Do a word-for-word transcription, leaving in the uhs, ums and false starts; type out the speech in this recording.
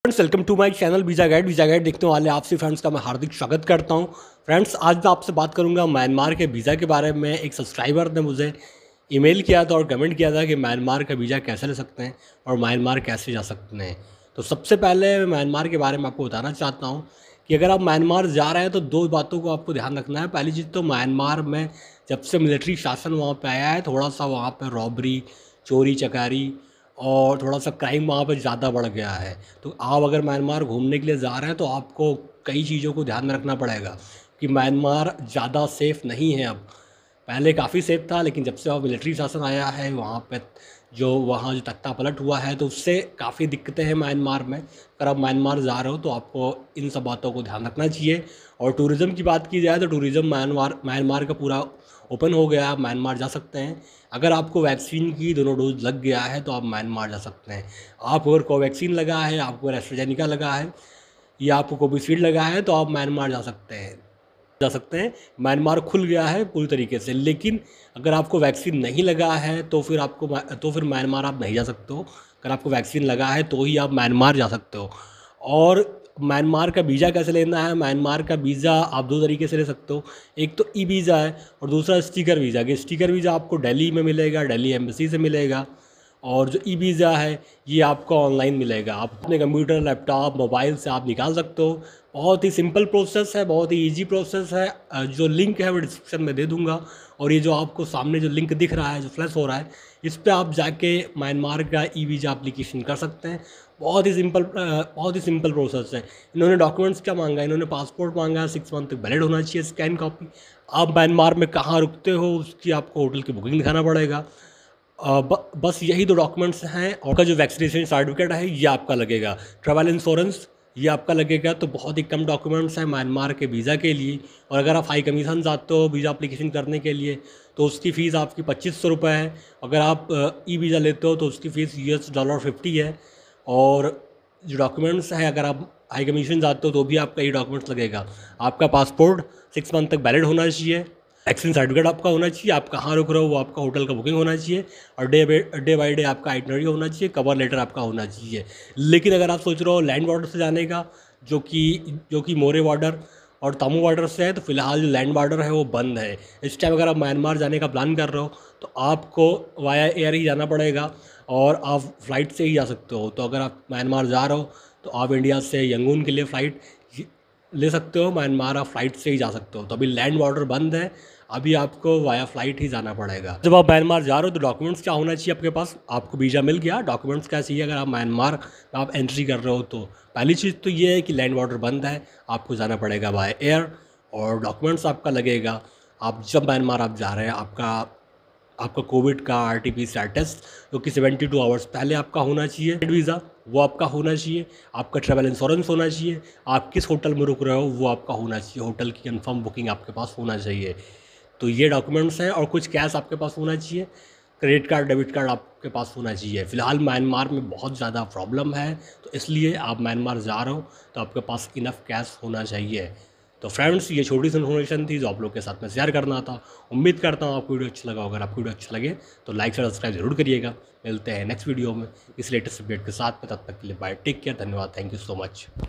Friends welcome to my channel visa guide. Visa guide देखने वाले आपसे फ्रेंड्स का मैं हार्दिक स्वागत करता हूं। फ्रेंड्स आज मैं आपसे बात करूंगा म्यांमार के वीज़ा के बारे में। एक सब्सक्राइबर ने मुझे ईमेल किया था और कमेंट किया था कि म्यांमार का वीज़ा कैसे ले सकते हैं और म्यांमार कैसे जा सकते हैं। तो सबसे पहले मैं म्यांमार के बारे में आपको बताना चाहता हूँ कि अगर आप म्यांमार जा रहे हैं तो दो बातों को आपको ध्यान रखना है। पहली चीज़ तो म्यांमार में जब से मिलिट्री शासन वहाँ पर आया है, थोड़ा सा वहाँ पर रॉबरी, चोरी चकारी और थोड़ा सा क्राइम वहाँ पे ज़्यादा बढ़ गया है। तो आप अगर म्यांमार घूमने के लिए जा रहे हैं तो आपको कई चीज़ों को ध्यान में रखना पड़ेगा कि म्यांमार ज़्यादा सेफ़ नहीं है। अब पहले काफ़ी सेफ था, लेकिन जब से वहाँ मिलिट्री शासन आया है, वहाँ पे जो वहाँ जो तख्ता पलट हुआ है, तो उससे काफ़ी दिक्कतें हैं म्यांमार में। अगर आप म्यांमार जा रहे हो तो आपको इन सब बातों को ध्यान रखना चाहिए। और टूरिज़्म की बात की जाए तो टूरिज़्म म्यांमार म्यांमार का पूरा ओपन हो गया, आप म्यांमार जा सकते हैं। अगर आपको वैक्सीन की दोनों डोज लग गया है तो आप म्यांमार जा सकते हैं। आप अगर कोवैक्सीन लगा है, आपको एस्ट्राजेनिका लगा है या आपको कोविशील्ड लगा है तो आप म्यांमार जा सकते हैं जा सकते हैं म्यांमार खुल गया है पूरी तरीके से। लेकिन अगर आपको वैक्सीन नहीं लगा है तो फिर आपको तो फिर म्यांमार आप नहीं जा सकते हो। अगर आपको वैक्सीन लगा है तो ही आप म्यांमार जा सकते हो। और म्यांमार का वीज़ा कैसे लेना है? म्यांमार का वीज़ा आप दो तरीके से ले सकते हो। एक तो ई वीज़ा है और दूसरा स्टिकर वीज़ा। कि स्टिकर वीज़ा आपको दिल्ली में मिलेगा, दिल्ली एम्बेसी से मिलेगा, और जो ई वीज़ा है ये आपको ऑनलाइन मिलेगा। आप अपने कंप्यूटर, लैपटॉप, मोबाइल से आप निकाल सकते हो। बहुत ही सिंपल प्रोसेस है, बहुत ही इजी प्रोसेस है। जो लिंक है वो डिस्क्रिप्शन में दे दूंगा। और ये जो आपको सामने जो लिंक दिख रहा है, जो फ्लैश हो रहा है, इस पर आप जाके म्यांमार का ई वीज़ा एप्लीकेशन कर सकते हैं। बहुत ही सिंपल बहुत ही सिंपल प्रोसेस है। इन्होंने डॉक्यूमेंट्स क्या मांगा है? इन्होंने पासपोर्ट मांगा है, सिक्स मंथ तक वैलिड होना चाहिए, स्कैन कॉपी। आप म्यांमार में कहाँ रुकते हो उसकी आपको होटल की बुकिंग दिखाना पड़ेगा। ब, बस यही दो डॉक्यूमेंट्स हैं। और का जो वैक्सीनेशन सर्टिफिकेट है ये आपका लगेगा। ट्रैवल इंश्योरेंस ये आपका लगेगा। तो बहुत ही कम डॉक्यूमेंट्स हैं म्यांमार के वीज़ा के लिए। और अगर आप हाई कमीशन जाते हो वीज़ा एप्लीकेशन करने के लिए तो उसकी फ़ीस आपकी पच्चीस सौ रुपये है। अगर आप ई वीज़ा लेते हो तो उसकी fees U S dollar fifty है। और जो डॉक्यूमेंट्स हैं, अगर आप हाई कमीशन जाते हो तो भी आपका ये डॉक्यूमेंट्स लगेगा। आपका पासपोर्ट सिक्स मंथ तक वैलिड होना चाहिए, वैक्सीन सर्टिफिकेट आपका होना चाहिए, आप कहाँ रुक रहे हो वो आपका होटल का बुकिंग होना चाहिए, और day by day by day आपका आइटनरी होना चाहिए, कवर लेटर आपका होना चाहिए। लेकिन अगर आप सोच रहे हो लैंड बॉर्डर से जाने का, जो कि जो कि मोरे बॉर्डर और तामू बॉर्डर से है, तो फिलहाल जो लैंड बॉर्डर है वो बंद है इस टाइम। अगर आप म्यांमार जाने का प्लान कर रहे हो तो आपको वाया एयर ही जाना पड़ेगा और आप फ्लाइट से ही जा सकते हो। तो अगर आप म्यांमार जा रहे हो तो आप इंडिया से यंगून के लिए फ़्लाइट ले सकते हो, म्यांमार आप फ्लाइट से ही जा सकते हो। तो अभी लैंड बॉर्डर बंद है, अभी आपको वाया फ्लाइट ही जाना पड़ेगा। जब आप म्यांमार जा रहे हो तो डॉक्यूमेंट्स क्या होना चाहिए आपके पास? आपको वीज़ा मिल गया, डॉक्यूमेंट्स क्या चाहिए अगर आप म्यांमार में आप एंट्री कर रहे हो? तो पहली चीज़ तो ये है कि लैंड बॉर्डर बंद है, आपको जाना पड़ेगा बाय एयर, और डॉक्यूमेंट्स आपका लगेगा। आप जब म्यांमार आप जा रहे हैं, आपका आपका कोविड का R T P C R test जो कि सेवेंटी टू आवर्स पहले आपका होना चाहिए, वीज़ा वो आपका होना चाहिए, आपका ट्रैवल इंश्योरेंस होना चाहिए, आप किस होटल में रुक रहे हो वो आपका होना चाहिए, होटल की कंफर्म बुकिंग आपके पास होना चाहिए। तो ये डॉक्यूमेंट्स हैं। और कुछ कैश आपके पास होना चाहिए, क्रेडिट कार्ड, डेबिट कार्ड आपके पास होना चाहिए। फ़िलहाल म्यांमार में बहुत ज़्यादा प्रॉब्लम है, तो इसलिए आप म्यांमार जा रहे हो तो आपके पास इनफ कैश होना चाहिए। तो फ्रेंड्स, ये छोटी सी इन्फॉर्मेशन थी जो आप लोग के साथ में शेयर करना था। उम्मीद करता हूँ आपको वीडियो अच्छा लगा। अगर आपको वीडियो अच्छा लगे तो लाइक से सब्सक्राइब जरूर करिएगा। मिलते हैं नेक्स्ट वीडियो में इस लेटेस्ट अपडेट के साथ में। तब तक के लिए बाय, टेक केयर, धन्यवाद, थैंक यू सो मच।